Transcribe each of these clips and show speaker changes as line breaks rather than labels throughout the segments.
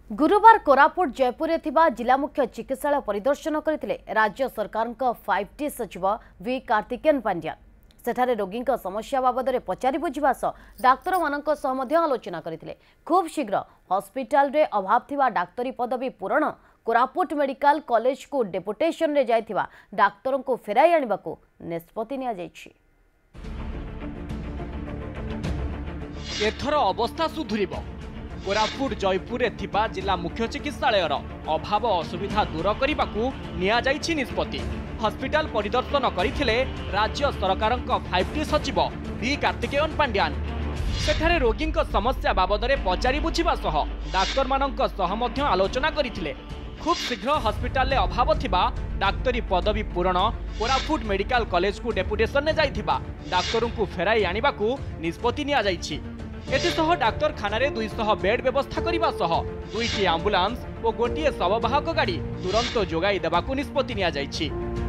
गुरुवार कोरापुट जयपुर जिला मुख्य चिकित्सालय परिदर्शन करते राज्य सरकार 5T सचिव वी कार्तिकेयन पांड्या सेठारे रोगी समस्या बाबद में पचारि बुझा डाक्तर मान आलोचना करते। खूब शीघ्र हॉस्पिटल रे अभाव थिबा डाक्तरी पदवी पूरण कोरापुट मेडिकल कॉलेज को डेपुटेशन रे जाइथिबा डाक्तरों को फेराई आनिबा को निष्पत्ति निया जाइछि।
एथर अवस्था सुधुरिबो। कोरापुट जयपुर थिबा जिला मुख्य चिकित्सालयर अभाव असुविधा दूर करने को निया जाइछि निष्पत्ति। हॉस्पिटल परिदर्शन करथिले राज्य सरकार 5T सचिव वी कार्तिकेयन पांड्यान। सेठारे रोगी समस्या बाबद में पचारि बुझिबा सह डाक्तर मानक सह मध्य आलोचना करथिले। खूब शीघ्र हॉस्पिटल रे अभाव थिबा डाक्तरी पदवी पूरण कोरापुट मेडिकल कॉलेज को डेपुटेशन ने जाइथिबा डाक्तरों को फेराई आनिबा को निष्पत्ति निया जाइछि। एथिसह डाक्तरखाना 200 बेड व्यवस्था करने सह 2टी आंबुलांस और गोटे शववाहक गाड़ी तुरंत जोगाई देबाकू निष्पत्ति निया जाइछि।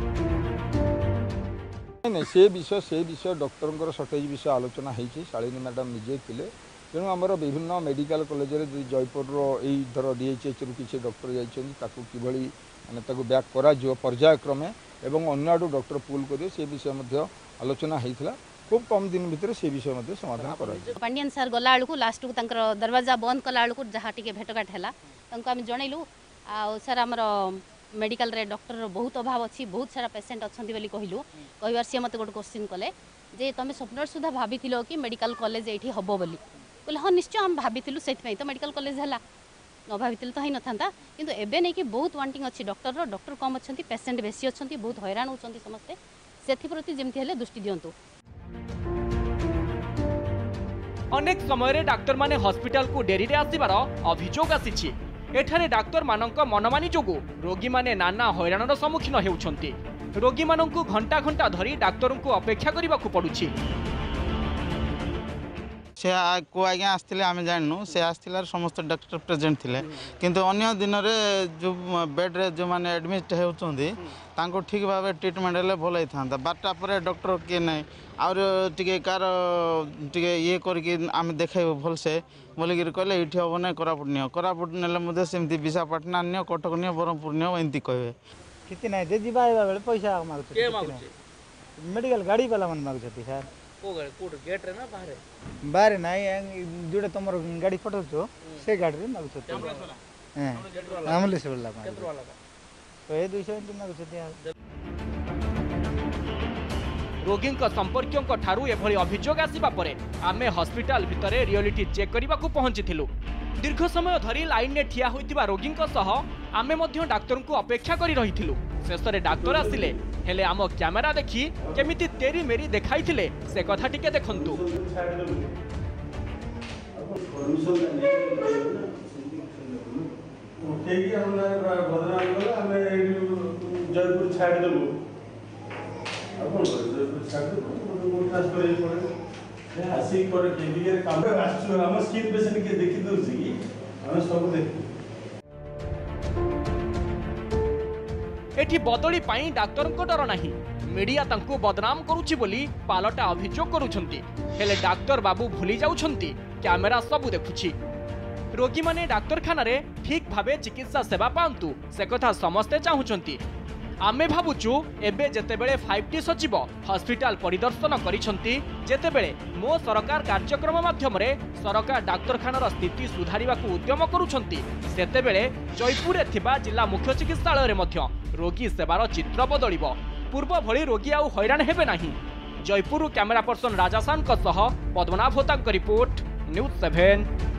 से विषय डॉक्टर सर्टेज विषय आलोचना होती शालिनी मैडम निजे थे। तेणु आमर विभिन्न मेडिकल कॉलेज जयपुर धर DHH रु किसी डॉक्टर जाकि बैक कर पर्यायक्रमे एवं अन्य आड़ डॉक्टर पुल कर से विषय आलोचना होता। खूब कम दिन भितर से विषय समाधान कर
पांड्यान सर गला बेलू लास्ट को दरवाजा बंद कला बेलू जहाँ टी भेटघाट है आम जनइलु आ सर आमर मेडिकल रे डॉक्टर बहुत अभाव अच्छी बहुत सारा पेसेंट अच्छा बोली कहलु कहबार सी मत गोटे क्वेश्चन कले जे तुम स्वप्न सुधा भाभी कि मेडिकल कॉलेज ये हम बोली बोले हाँ निश्चय आम भाभी से तो मेडिकल कॉलेज है न भाभी तो ही न था कि एवं नहीं कि बहुत वांटिंग अच्छी डॉक्टर कम अच्छा पेसेंट बेसी अच्छा बहुत हैरान होती समस्ते से जमती हेल्ले दृष्टि दिंतु।
अनेक समय डाक्तर माने हॉस्पिटल को डेरी आसबार अभियोग आसी। एठारे डाक्तर मानक मनमानी जोगु रोगी माने नाना हैरानर सम्मुखीन हेउछंती। रोगी मानकु घंटा घंटा धरी डाक्तरों को अपेक्षा करबाकू पड़ुछि।
से को आज्ञा आसते आम जानू से आसला समस्त डॉक्टर प्रेजेंट थे किंतु अन्य दिन में जो बेड रे जो माने एडमिट होती ठीक भाव ट्रिटमेंट हेल्ले भल होता 12टा पर डॉक्टर किए ना और टे कार टे ये करके देखेबू भलसे बोलिक कहले ये हम ना कोरापुट ने सेमती विशाखापाटना नि कटक नि ब्रह्मपुर नि एमती कहे
कितनी ना दे बेले पैसा मेडिकल गाड़ी वाला मन मागुं सर
गेट रे ना
बाहर ना जोटा तुम गाड़ी पठाऊ से गाड़ी रे मागुं एम्बुलेंस वाला 200 मागुं।
रोगी संपर्कों ठारू एभली अभियोग आसिबा परे आमे हॉस्पिटल भितरे रियलिटी चेक करने को पहुंचीथिलु। दीर्घ समय धरी लाइन ने ठिया होइतिबा रोगी सह आमे मध्य डाक्तर को अपेक्षा करी रहिथिलु। शेषरे डाक्तर आसिले हेले आम कैमेरा देखी केमिति तेरी मेरी देखाइथिले से कथा टिके देखंतु।
जयपुर छाड़देलु
एठी बदली पाई डाक्तर को डर नहीं। मीडिया तांकु बदनाम करुछि बोली पालटा अभियोग करुछंती। हेले डाक्तर बाबू भूली जाउछंती कैमेरा सबु देखुछि। रोगी माने डाक्तरखाना रे ठीक भावे चिकित्सा सेवा पांतु से कथा समस्ते चाहुछंती। आमे भावुचु एबे जेतेबेले 5T सचिव हॉस्पिटल परिदर्शन करिसंती जेतेबेले मो सरकार कार्यक्रम माध्यम रे सरकार डाक्तरखानार स्थिति सुधारिबाकू उद्यम करुछंती सेतेबेले जयपुर थिबा जिला मुख्य चिकित्सालय रे मध्य रोगी सेवार चित्र बदलिबो। पूर्व भली रोगी आउ हैरान हेबे नाही। जयपुर कैमरा पर्सन राजासान सह पद्मनाभ होतांक रिपोर्ट न्यूज 7।